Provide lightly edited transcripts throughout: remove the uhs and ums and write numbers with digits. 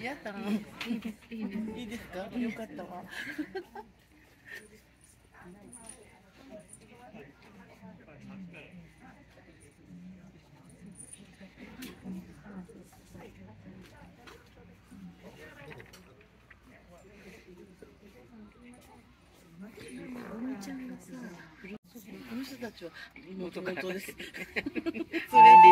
やだ。いいです、いいです。いいですか。よかったわ。おみちゃんがさ、この人たちは元々です。年齢的にね。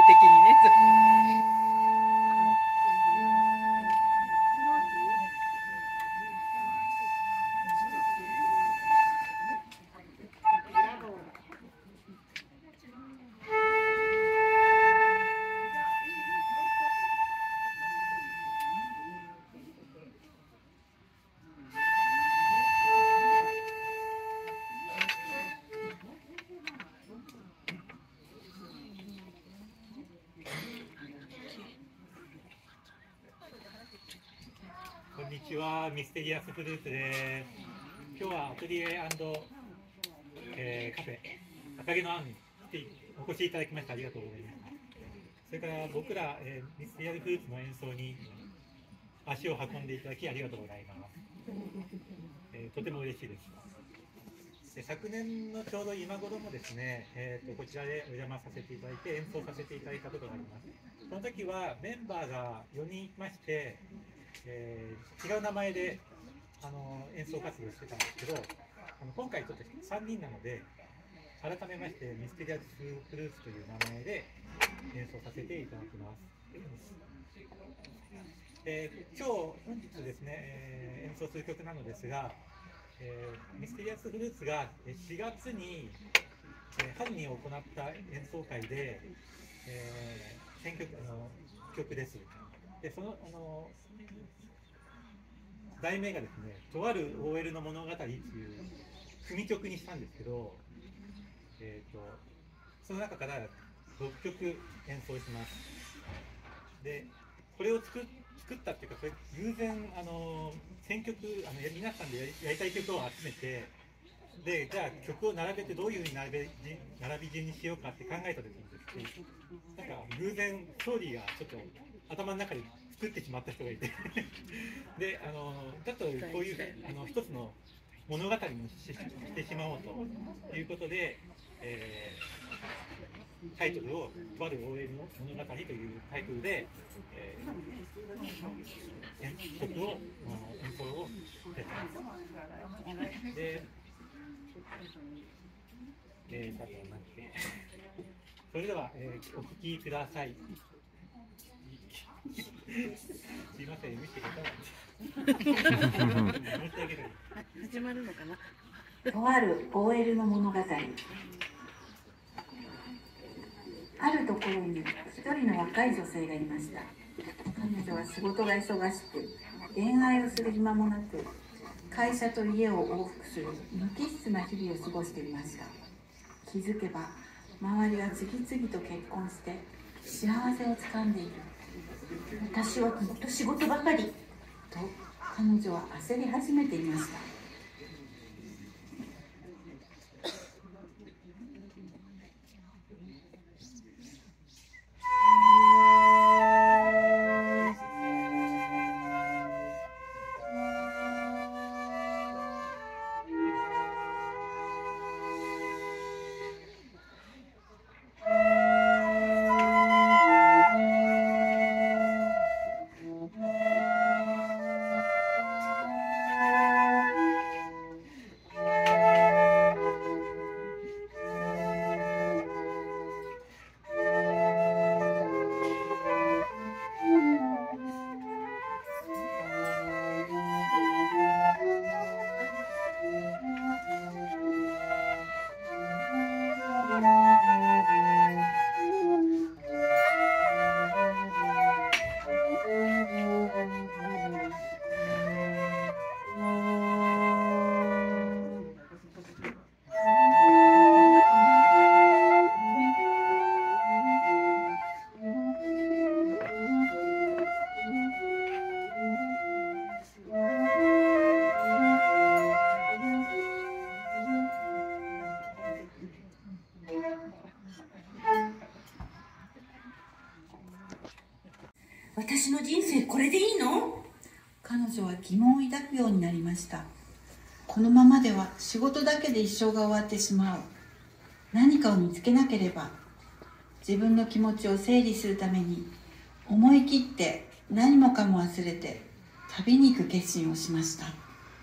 こんにちは、ミステリアスフルーツです。今日はアトリエ&、カフェ赤毛のアンにお越しいただきましてありがとうございます。それから僕ら、ミステリアスフルーツの演奏に足を運んでいただきありがとうございます。とても嬉しいです。昨年のちょうど今頃もですね、こちらでお邪魔させていただいて演奏させていただいたことがあります。その時はメンバーが4人いまして、違う名前で演奏活動してたんですけど、今回ちょっと3人なので改めましてミステリアスフルーツという名前で演奏させていただきます。本日ですね、演奏する曲なのですが、ミステリアスフルーツが4月に、春に行った演奏会で、選曲曲です。でその題名がですね、とある OL の物語っていう組曲にしたんですけど、その中から6曲演奏します。で、これを作ったっていうか、これ偶然選曲皆さんでやりたい曲を集めて、でじゃあ曲を並べてどういうふうに並び順にしようかって考えた時にですね、なんか偶然ストーリーがちょっと頭の中で作ってしまった人がいてでちょっとこういう一つの物語にしてしまおうということで、タイトルを「とある OL の物語」というタイトルで、曲を演奏をしています。でそれでは、お聴きください。すいません、見てください。 始まるのかな。 とある OL の物語。あるところに一人の若い女性がいました。彼女は仕事が忙しく、恋愛をする暇もなく、会社と家を往復する無機質な日々を過ごしていました。気づけば周りは次々と結婚して幸せをつかんでいる。私はずっと仕事ばかりと彼女は焦り始めていました。私の人生これでいいの？ 彼女は疑問を抱くようになりました。このままでは仕事だけで一生が終わってしまう。何かを見つけなければ。自分の気持ちを整理するために思い切って何もかも忘れて旅に行く決心をしました。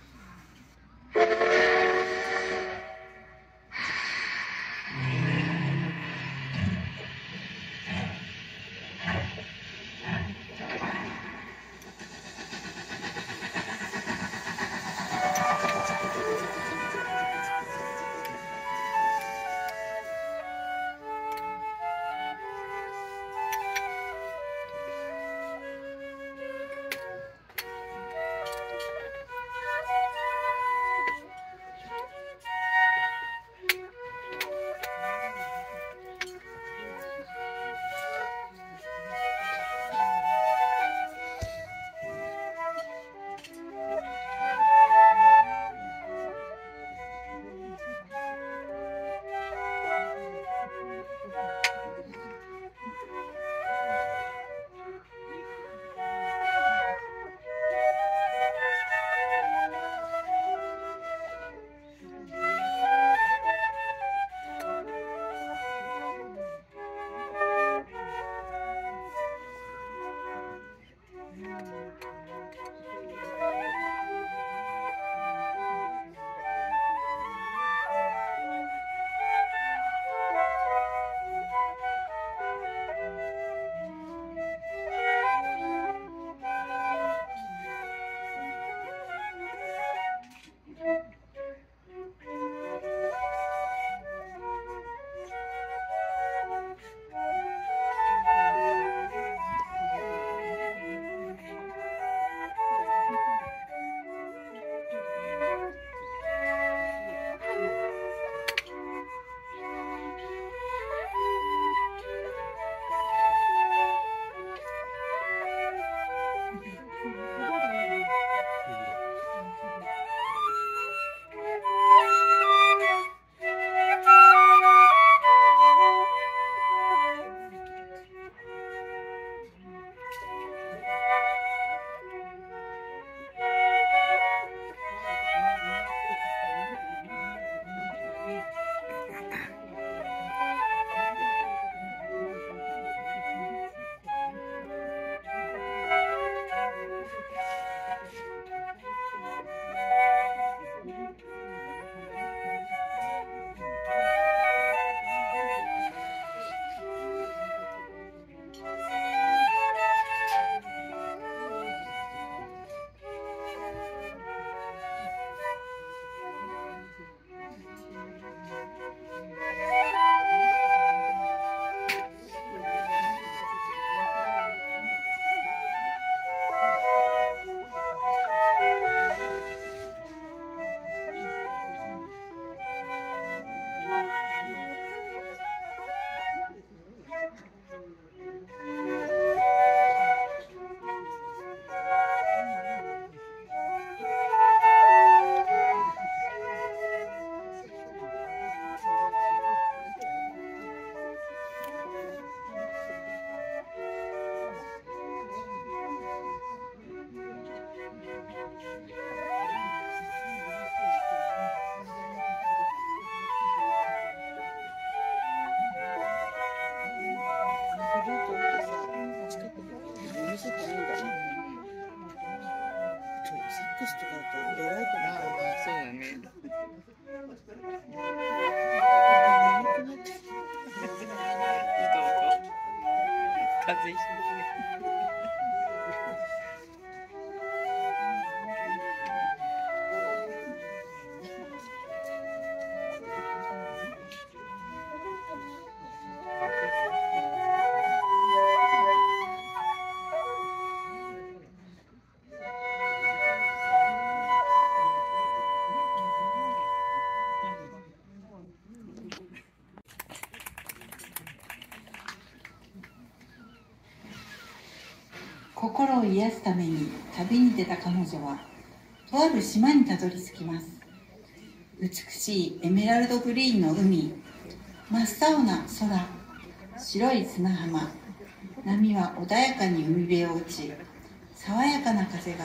心を癒すために旅に出た彼女はとある島にたどり着きます。美しいエメラルドグリーンの海、真っ青な空、白い砂浜、波は穏やかに海辺を打ち、爽やかな風が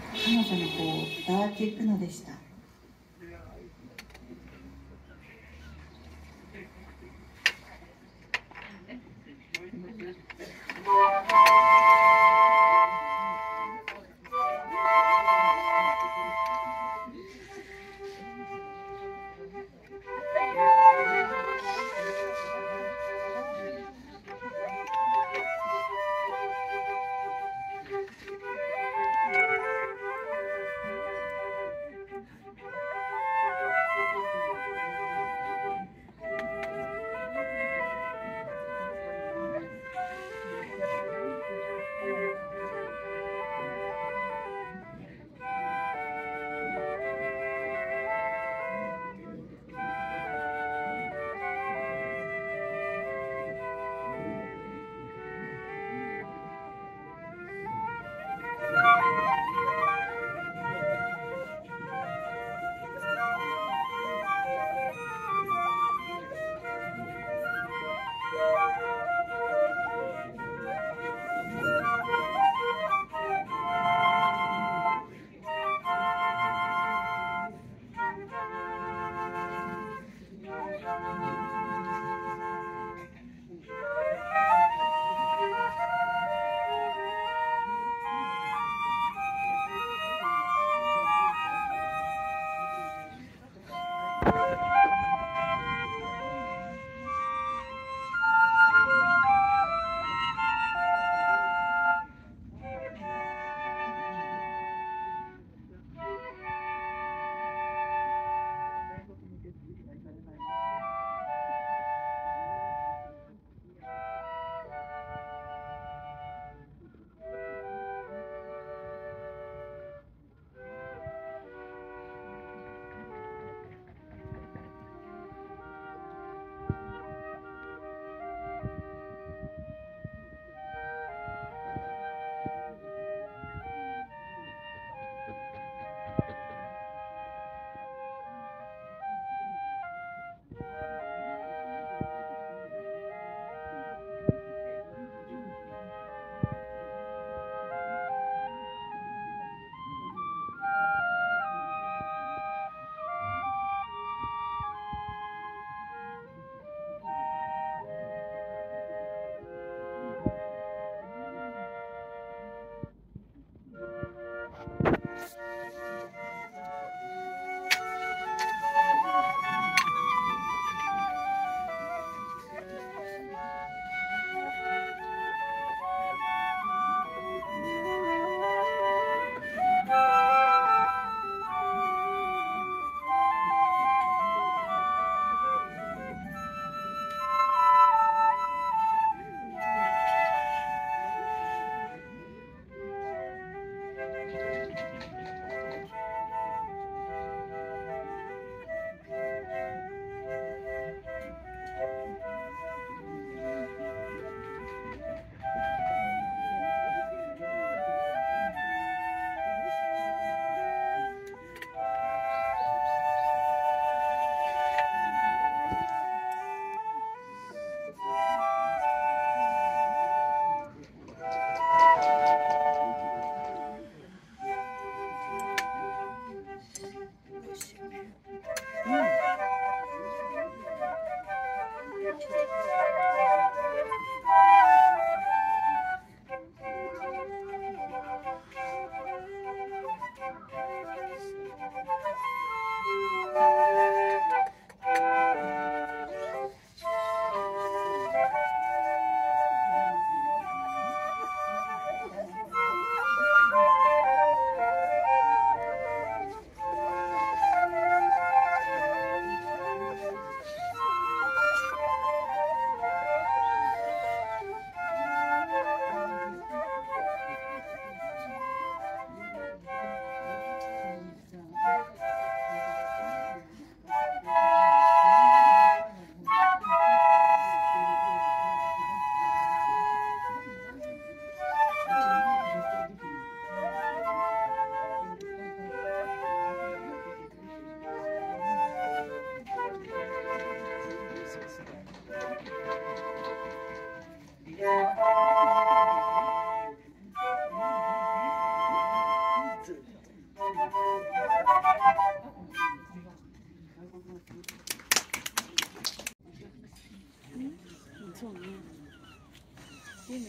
彼女の方を伝わっていくのでした。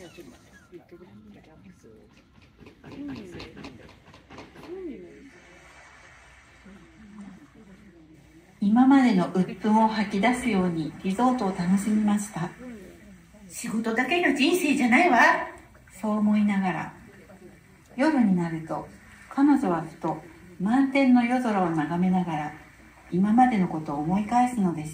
やちょっと言ってくれるんだよ。 今までの鬱憤を吐き出すようにリゾートを楽しみました。 仕事だけの人生じゃないわ。 そう思いながら、夜になると彼女はふと満天の夜空を眺めながら今までのことを思い返すのでした。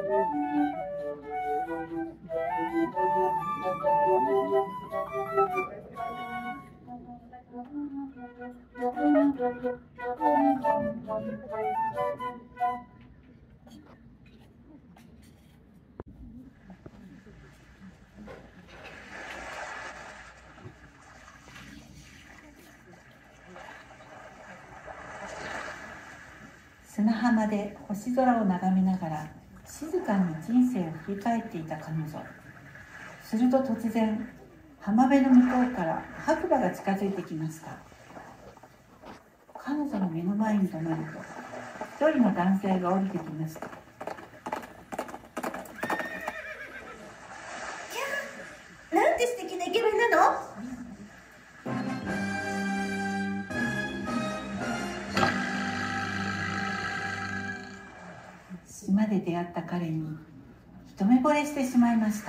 砂浜で星空を眺めながら静かに人生を振り返っていた彼女。すると突然、浜辺の向こうから白馬が近づいてきました。彼女の目の前に止まると、一人の男性が降りてきました。 なんて素敵なイケメンなの？ 島で出会った彼に一目惚れしてしまいました。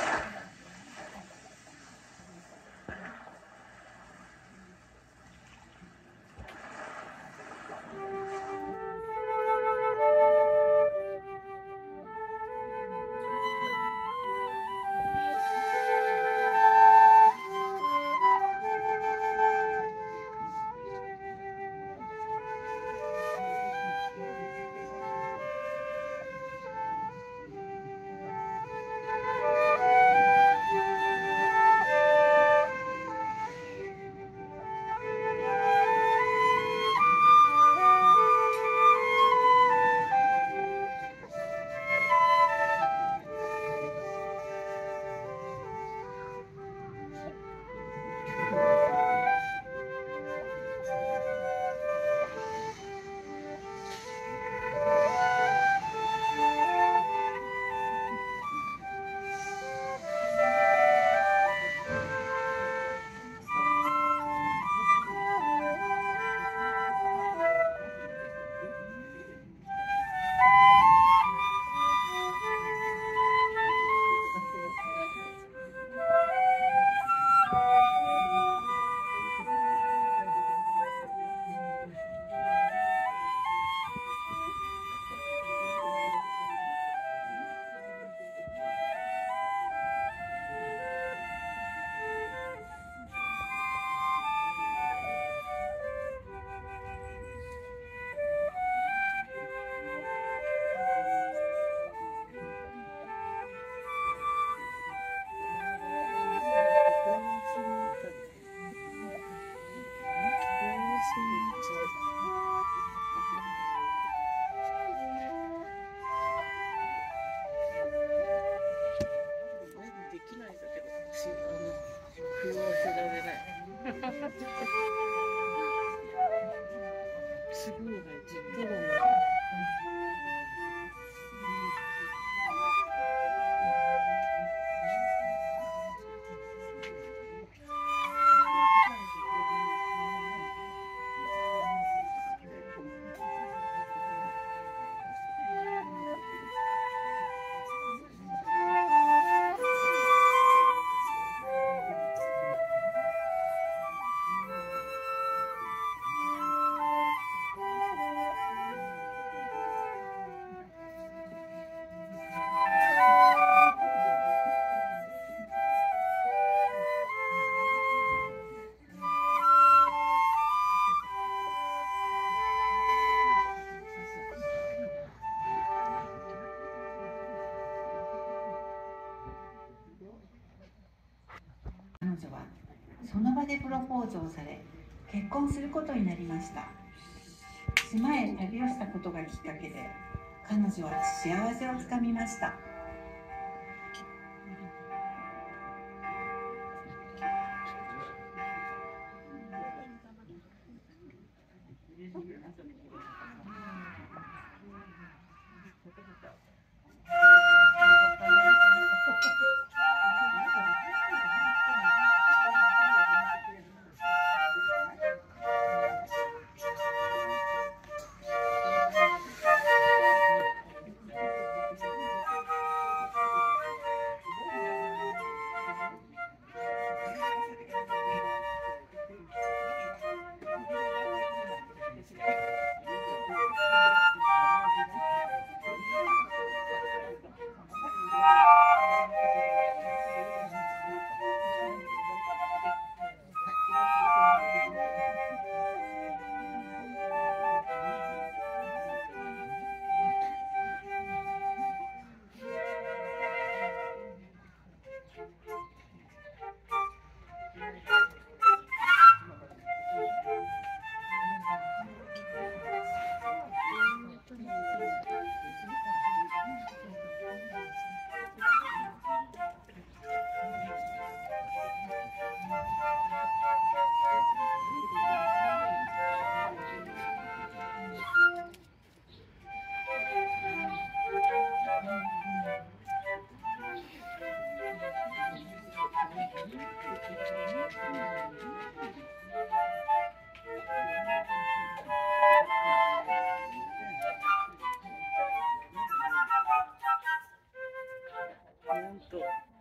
すごいね、実家だね。 彼女はその場でプロポーズをされ、結婚することになりました。島へ旅をしたことがきっかけで、彼女は幸せをつかみました。 と。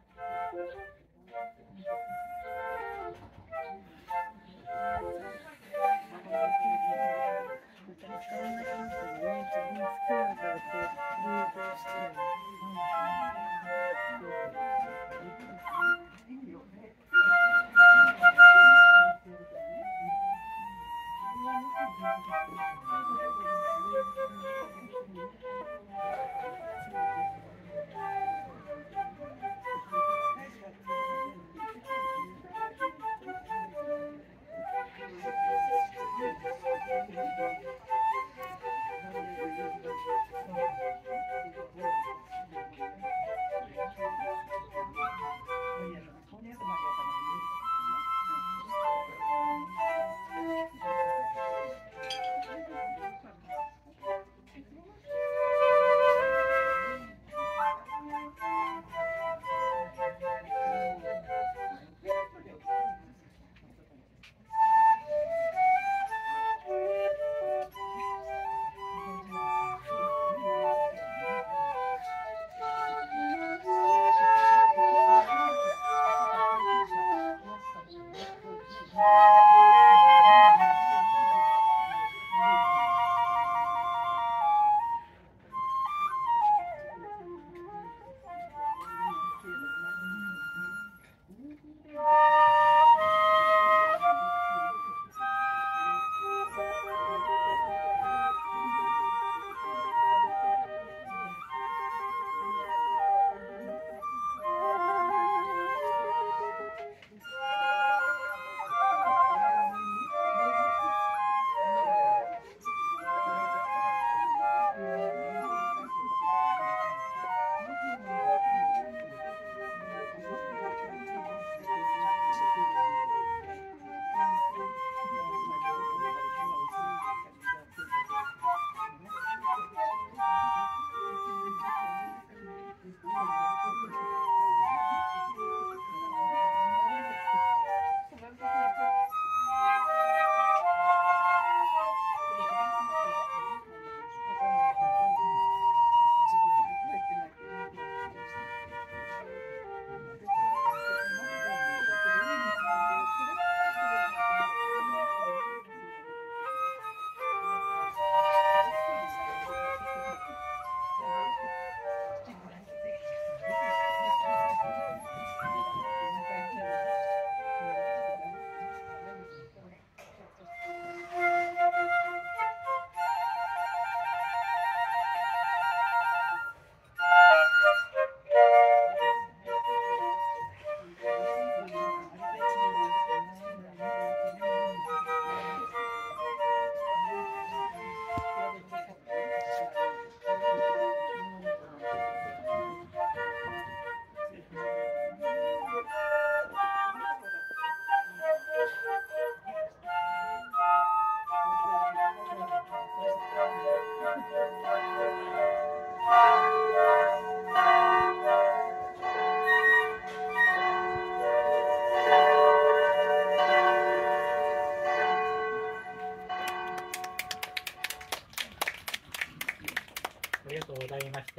ありがとうございました。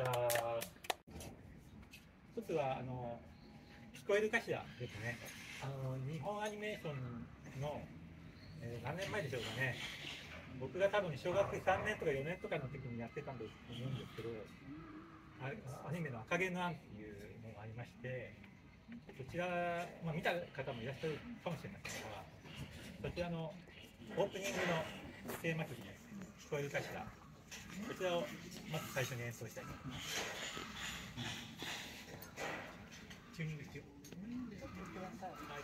一つは聞こえるかしらですね。日本アニメーションの、何年前でしょうかね。僕が多分小学3年とか4年とかの時にやってたんですと思うんですけど、アニメの赤毛のアンっていうのがありまして、そちら、見た方もいらっしゃるかもしれませんが、そちらのオープニングのテーマ曲です。聞こえるかしら。こちらをまず最初に演奏したいと思います。チューニング必要。はい。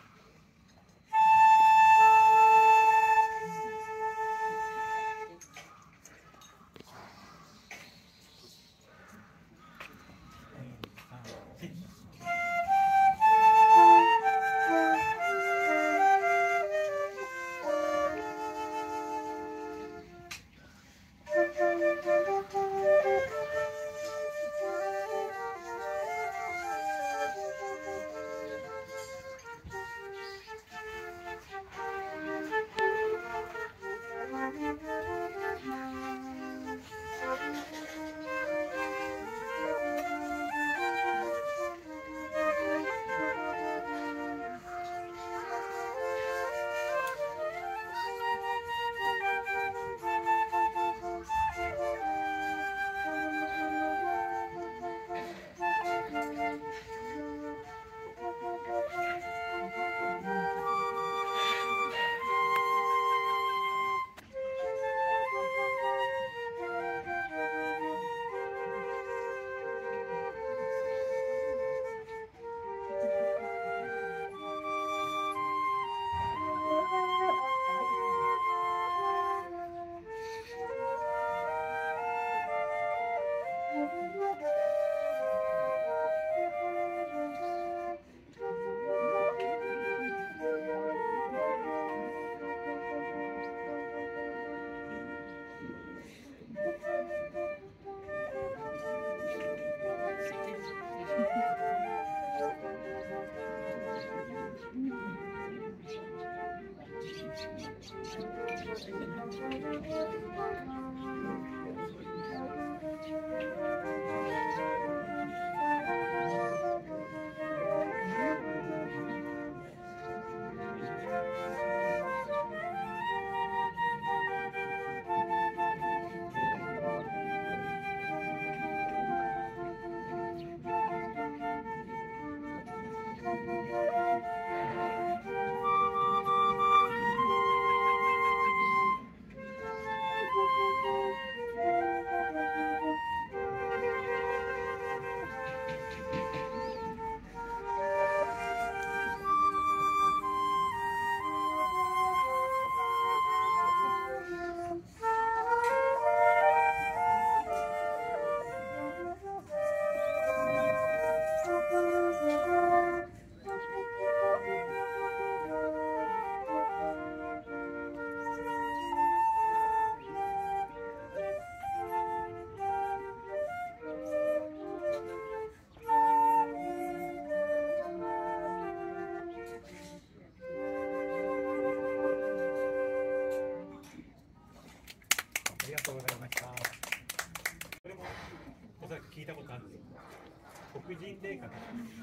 人霊歌とか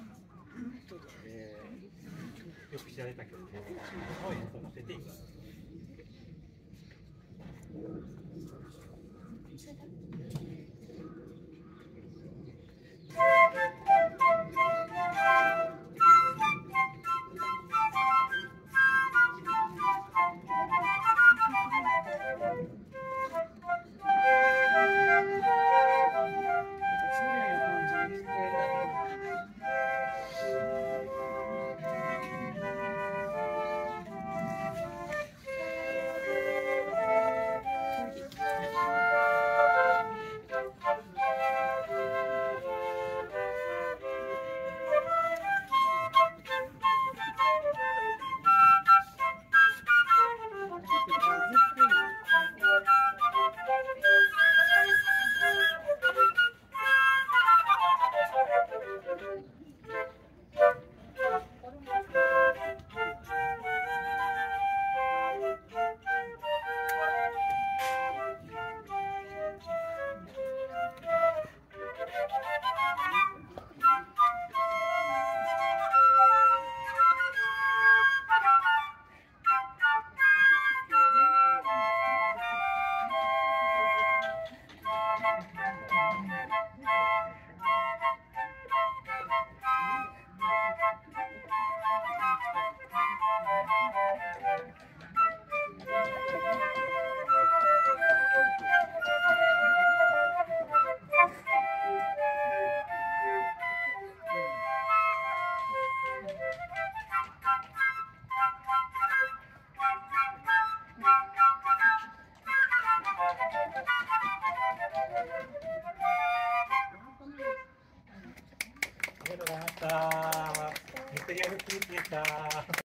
よく知られた曲を演奏させています。ありがとうございました。ミステリアススピリッツでした。